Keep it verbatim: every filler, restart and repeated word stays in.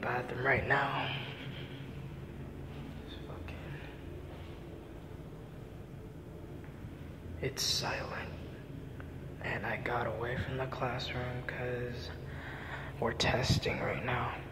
bathroom right now. It's fucking... It's silent. And I got away from the classroom because we're testing right now.